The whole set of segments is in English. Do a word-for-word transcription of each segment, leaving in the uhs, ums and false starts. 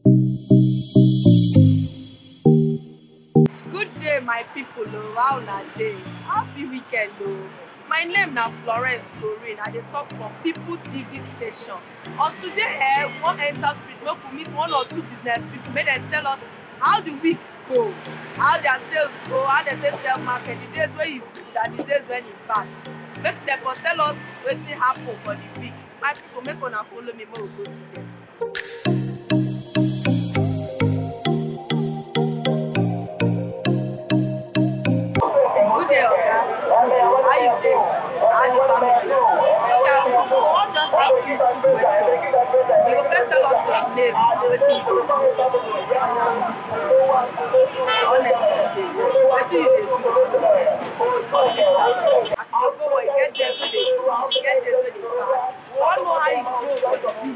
Good day, my people. Oh, how na day? Happy weekend, oh. My name na Florence Goren. I dey talk from Piple T V station. On today, eh, we wan enter street make we meet one or two business people. Make dem tell us how the week go, how their sales go, how dem take sell market, the days wey you good and the days when you bad. Make dem for tell us wetin happen for the week. My people, make una follow me make we go see dem. How you dey? How the family? Okay, I wan just ask you two questions. You go first tell us your name and wetin you dey do. Honestly, wetin you dey do? Public service. As you dey go work, you get days wey dey good, you get days wey dey bad. We wan know how you go for the week.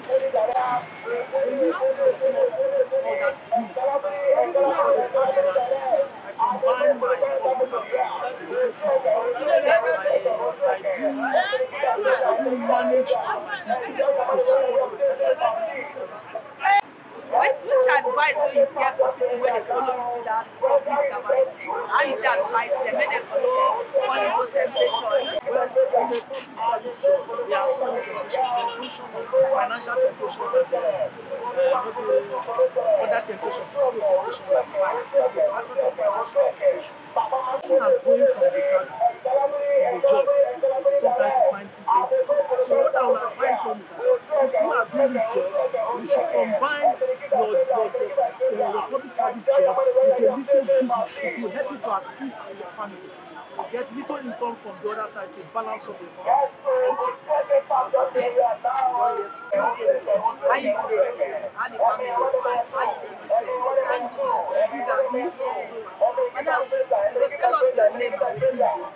Combine my public service activity business. I, I do manage Which which advice will you get for people when they follow you to that public service business? How you tell advise them when they follow fall into temptation? well, in a public service job, there are so many temptations, temptation of financial temptation and uh, maybe other temptations, physical temptation like fire. The aspect of financial temptation. Looking at going from the service, from the job, sometimes you find too painful. So what I would advise them is that if you are doing this job, you should combine your, your, your, your public service job with a little business. It will help you to assist your family. You get little income from the other side to balance up the family. How you feel? How the family? How you see the weekend? Thank you. You good abi? Madam, you go tell us your name and wetin you dey do.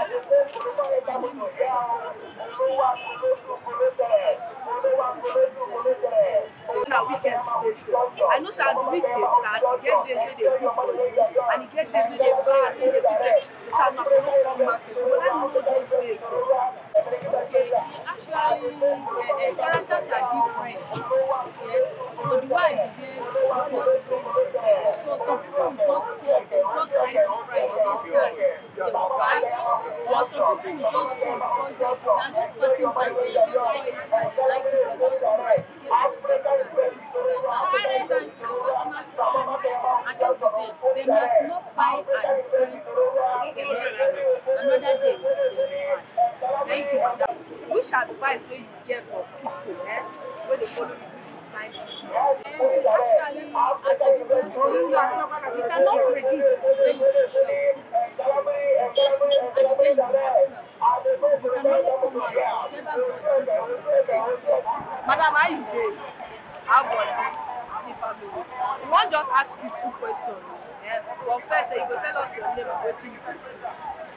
So na weekend today so. I know say as the week dey start, e get days wey dey good for you and e get days wey dey bad wey dey be say the sound na for no come market. But I know those days dey. Okay, actually, uh, uh, characters are different. Yes, so the way I behave is not the way you behave. So some people will just come, they just like to cry this time, they will cry. Or some people will just come because they, they are just passing by there, they saw it and they like it, they just cry. In case of the next time. So sometimes my customers come, and till today, they might not buy at the point they met another day, they will buy. Thank you, madam. Which advice will you get for people eh, when they follow you do this kind of business? Actually, as a business person, you cannot predict the day you will sell. And the day you will sell. You can only come out whatever God gives you. Madam, how you dey? How body? How the family? We wan just ask you two questions. Eh? But first, eh, you go tell us your name and wetin you dey do.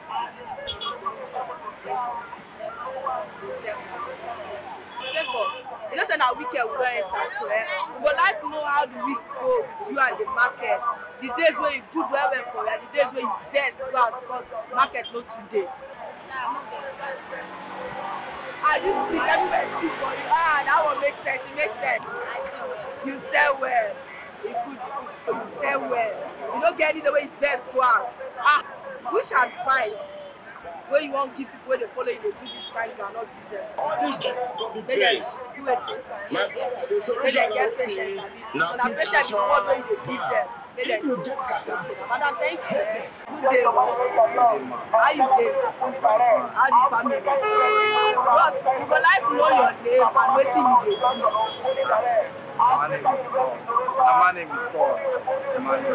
You know say na weekend we don enter so eh, we go like know how the week go with you and the market. The days wey you good well well for you and the days wey you vex go house because market no too dey. Ah, this week everywhere is good for you. Ah, that one make sense. It makes sense. You sell well. You good, you good. You sell well. You don't get any the way you vex go house. Ah, which advice wey you wan give people wey dey follow you dey do this kind groundnut business? This job, the place. Do it. My, the Make solution dem get of patience. the So na patience be the word wey you dey give them. Make If dem. you get kata, Madam, thank you. Eh? Good day. How you dey? How the family? Bros, we go like know your name and wetin you dey do. My name is Paul. Uh, my name is Paul. Emmanuel.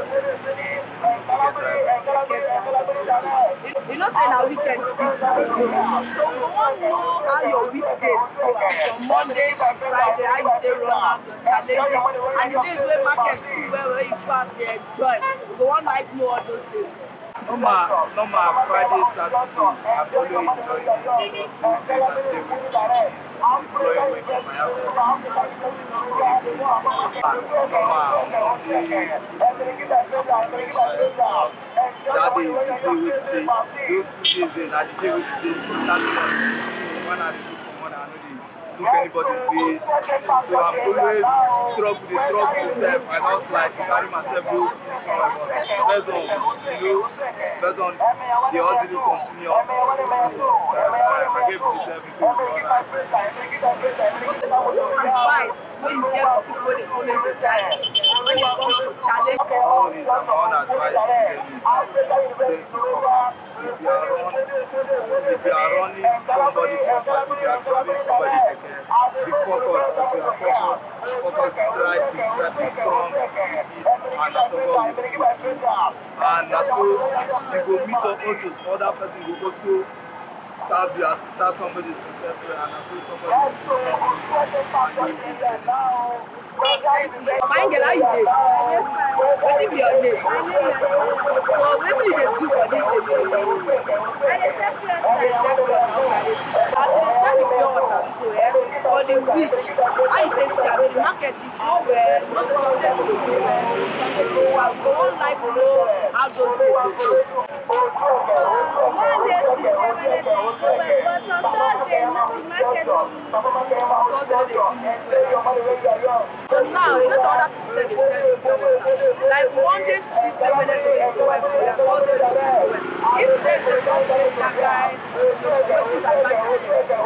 You know say na weekend this time. So we wan know how your weekdays go from Monday to Friday, how you take run am, your challenges, and the days wey market full well well you pass dey enjoy. We go wan like know all those days. Normal, normal Friday, Saturday, I follow enjoy it because those days are the day we employ away from my house. Normal, Monday, that day is the day we say, those two days, and the day we say, start to when I do for money, I know they look anybody face. So I'm always struggle, the struggle myself. I just like to carry myself go somewhere, but based on, you know, based on the hustling continue. So uh, I gave myself into the other. Advice when you get for people they follow you guide when it comes to challenge. All this and all advice to them is them to focus. If you are run, if you are running somebody property, if you are driving somebody again, be focused. As you are focused, focus, try to try be strong with it, and that's what God will see you through. And that's so you go meet up also other person will also serve you as serve somebody successful, and that's so somebody will serve you, and you will be Fine girl, how you dey? Wetin be your name? So wetin you dey do for dis area? I dey sell pure You dey sell pure water, okay, I dey see. As you dey sell the pure water so eh, for the week, how you take see am? The market e go well, you know say some days e go go well, some days e go well. We go wan like know how those days dey go. Monday, Tuesday, Wednesday, go well, but on Thursday, no, the market no really Because they dey do well. So now, you know some other people say they sell the pure water. Like Monday, Tuesday, Wednesday dey go well for you, and Thursday dey go well. If dem say don face that guy situation, wetin you advise them to do?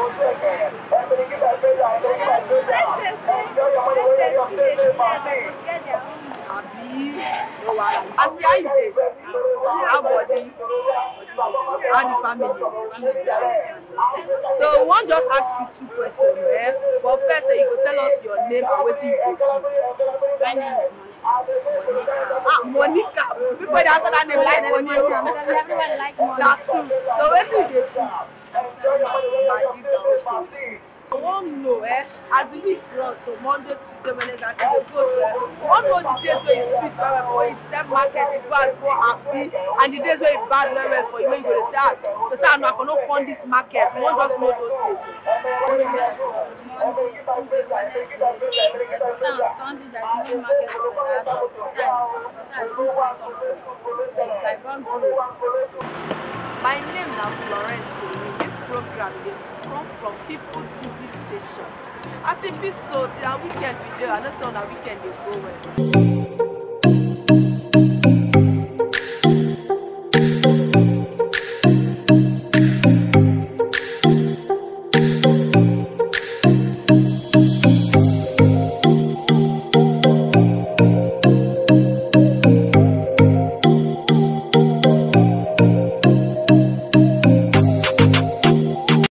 Abi, no wahala. Aunty, how you dey? How body? How the family? So we wan just ask you two questions, eh? But first, eh, you go tell us your name and wetin you dey do. My name is Monica. Ah, Monica. People dey answer that name like money. Everyone like money. Na true. So wetin you dey do? So we wan know, eh, as the week run, so Monday, Tuesday, Wednesday, as you dey go, so eh, we wan know the days wey you sweet well well for when you sell market, you go as go happy, and the days wey you bad well well for you, when you go dey say, ah, to say I no, I for no come this market. We wan just know those days. Monday, Tuesday, Wednesday, Saturday, Sunday, there's no market like that. Sometimes, sometimes do say something. Like, by God grace. My name na Florence Goren. This program dey come from Piple T V station. As e be so, na weekend we dey, I know say on a weekend dey go well.